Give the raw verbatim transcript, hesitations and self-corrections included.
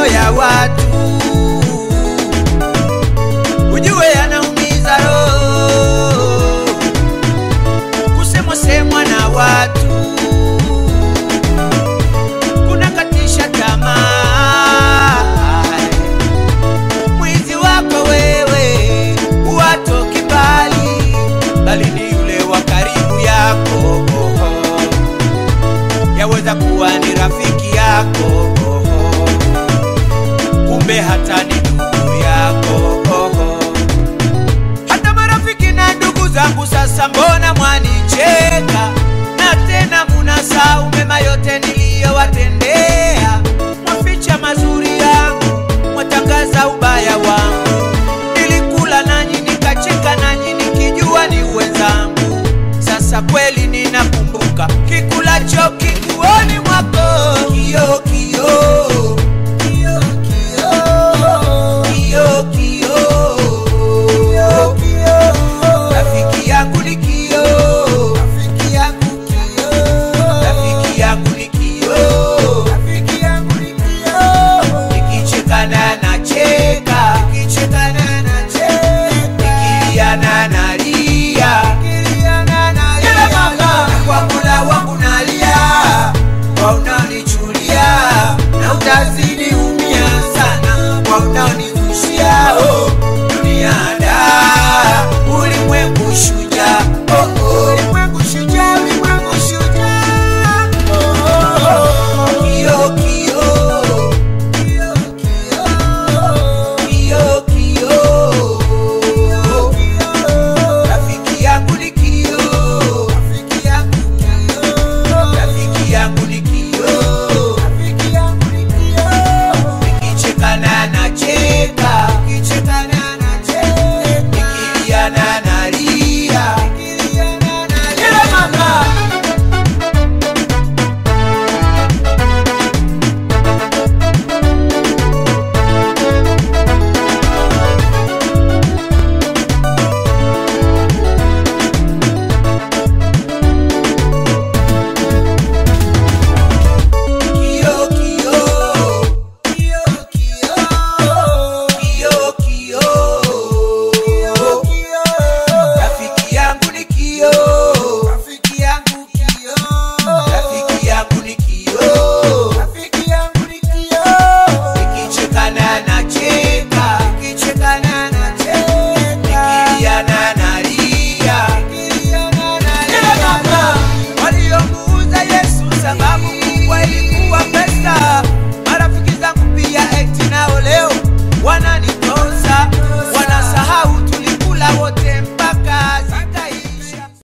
maneno ya watu, ujue yanaumiza roho. Kusemwa semwa na watu kuna katisha tamaa. Mwizi wako wewe huatoki mbali, bali ni yule wa karibu yako. Yaweza kuwa ni rafiki yako, kumbe hata ni ndugu yako. Hata marafiki na ndugu zangu sasa mbona mwanicheka, na tena munasahau